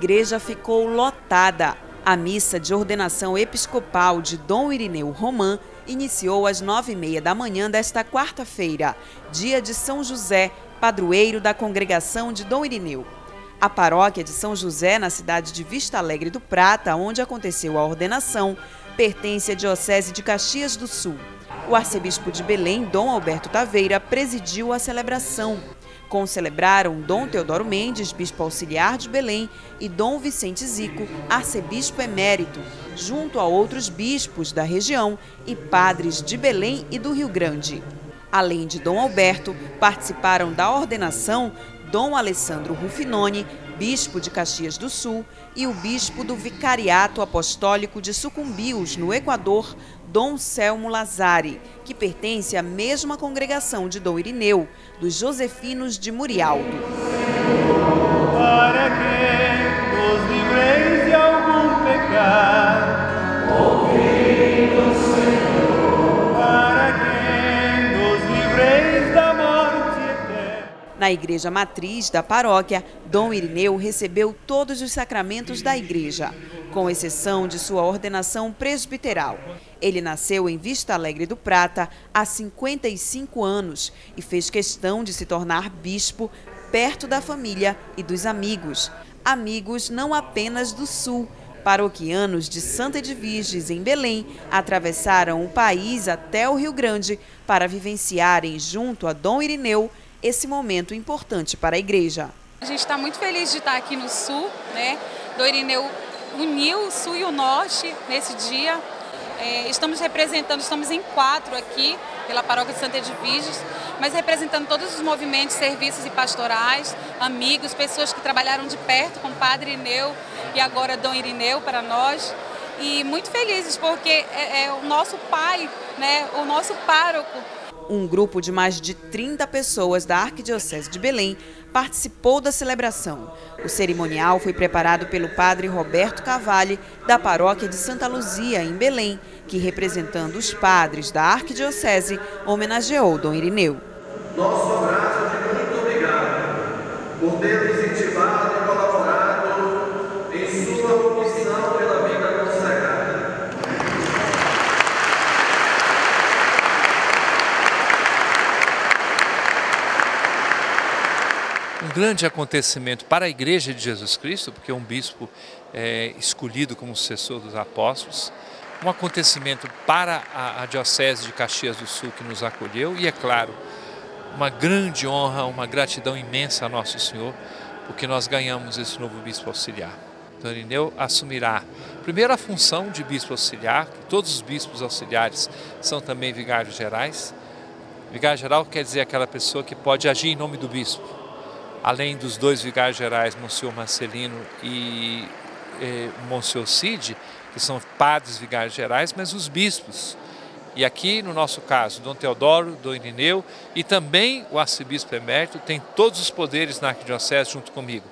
igreja ficou lotada. A missa de ordenação episcopal de Dom Irineu Roman iniciou às 9h30 da manhã desta quarta-feira, dia de São José, padroeiro da congregação de Dom Irineu. A paróquia de São José, na cidade de Vista Alegre do Prata, onde aconteceu a ordenação, pertence à Diocese de Caxias do Sul. O arcebispo de Belém, Dom Alberto Taveira, presidiu a celebração. Concelebraram Dom Teodoro Mendes, bispo auxiliar de Belém, e Dom Vicente Zico, arcebispo emérito, junto a outros bispos da região e padres de Belém e do Rio Grande. Além de Dom Alberto, participaram da ordenação Dom Alessandro Rufinoni, bispo de Caxias do Sul, e o bispo do Vicariato Apostólico de Sucumbios, no Equador, Dom Selmo Lazari, que pertence à mesma congregação de Dom Irineu, dos Josefinos de Murialdo. Para que nos livreis de algum pecado, ouvi-nos, Senhor, para que nos livreis da morte eterna. Na igreja matriz da paróquia, Dom Irineu recebeu todos os sacramentos da igreja, com exceção de sua ordenação presbiteral. Ele nasceu em Vista Alegre do Prata há 55 anos e fez questão de se tornar bispo perto da família e dos amigos. Amigos não apenas do Sul. Paroquianos de Santa Edviges, em Belém, atravessaram o país até o Rio Grande para vivenciarem, junto a Dom Irineu, esse momento importante para a igreja. A gente está muito feliz de estar aqui no Sul, né? Dom Irineu uniu o Sul e o Norte nesse dia. Estamos em 4 aqui, pela paróquia de Santa Edviges, mas representando todos os movimentos, serviços e pastorais, amigos, pessoas que trabalharam de perto com o Padre Irineu e agora Dom Irineu para nós. E muito felizes porque é o nosso pai, né, o nosso pároco. Um grupo de mais de 30 pessoas da Arquidiocese de Belém participou da celebração. O cerimonial foi preparado pelo padre Roberto Cavalli, da paróquia de Santa Luzia, em Belém, que, representando os padres da Arquidiocese, homenageou Dom Irineu. Nosso abraço de muito obrigado por ter incentivado e colaborado em sua missão pela vida consagrada. Um grande acontecimento para a Igreja de Jesus Cristo, porque um bispo é escolhido como sucessor dos apóstolos. Um acontecimento para a Diocese de Caxias do Sul, que nos acolheu. E, é claro, uma grande honra, uma gratidão imensa a Nosso Senhor, porque nós ganhamos esse novo bispo auxiliar. Dom Irineu assumirá, primeiro, a função de bispo auxiliar, que todos os bispos auxiliares são também vigários gerais. Vigário geral quer dizer aquela pessoa que pode agir em nome do bispo. Além dos 2 vigários gerais, Monsenhor Marcelino e Monsenhor Cid, que são padres vigários gerais, mas os bispos. E aqui, no nosso caso, Dom Teodoro, Dom Irineu e também o arcebispo emérito tem todos os poderes na Arquidiocese junto comigo.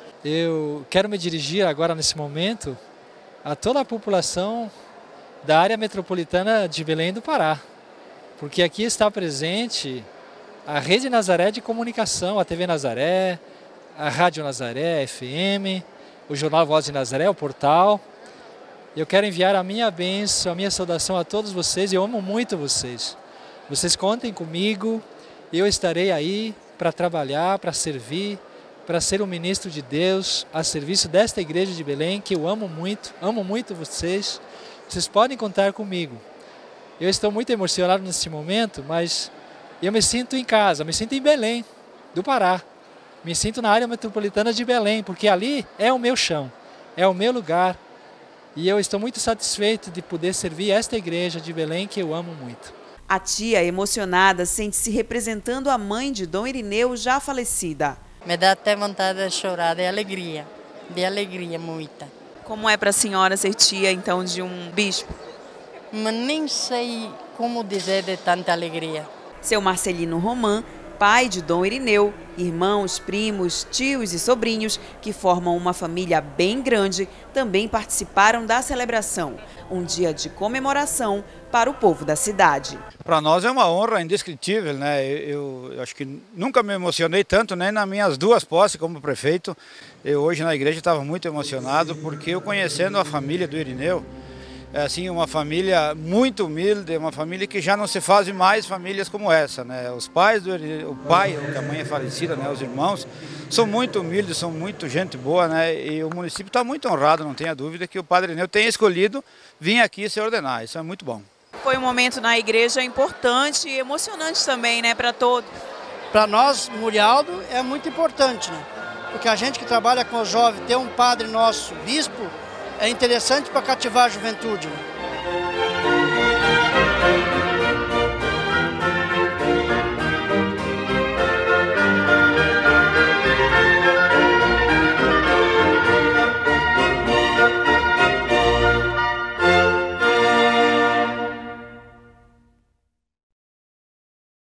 Eu quero me dirigir agora, nesse momento, a toda a população da área metropolitana de Belém do Pará, porque aqui está presente a Rede Nazaré de Comunicação, a TV Nazaré, a Rádio Nazaré, FM, o Jornal Voz de Nazaré, o portal. Eu quero enviar a minha bênção, a minha saudação a todos vocês. Eu amo muito vocês. Vocês contem comigo, eu estarei aí para trabalhar, para servir, para ser um ministro de Deus a serviço desta igreja de Belém, que eu amo muito vocês. Vocês podem contar comigo. Eu estou muito emocionado nesse momento, mas eu me sinto em casa, me sinto em Belém, do Pará. Me sinto na área metropolitana de Belém, porque ali é o meu chão, é o meu lugar. E eu estou muito satisfeito de poder servir esta igreja de Belém, que eu amo muito. A tia, emocionada, sente-se representando a mãe de Dom Irineu, já falecida. Me dá até vontade de chorar, de alegria muita. Como é para a senhora ser tia, então, de um bispo? Mas nem sei como dizer de tanta alegria. Seu Marcelino Roman pai de Dom Irineu, irmãos, primos, tios e sobrinhos, que formam uma família bem grande, também participaram da celebração. Um dia de comemoração para o povo da cidade. Para nós é uma honra indescritível, né? Eu acho que nunca me emocionei tanto, nem nas minhas 2 posses como prefeito. Eu hoje na igreja estava muito emocionado, porque eu conhecendo a família do Irineu, é assim, uma família muito humilde, uma família que já não se faz mais famílias como essa, né? Os pais do Irineu, o pai, a mãe é falecida, né? Os irmãos são muito humildes, são muito gente boa, né? E o município está muito honrado, não tenha dúvida, que o padre Irineu tenha escolhido vir aqui se ordenar. Isso é muito bom. Foi um momento na igreja importante e emocionante também, né, para todos. Para nós, Murialdo, é muito importante, né? Porque a gente que trabalha com os jovens, ter um padre nosso, bispo, é interessante para cativar a juventude, né?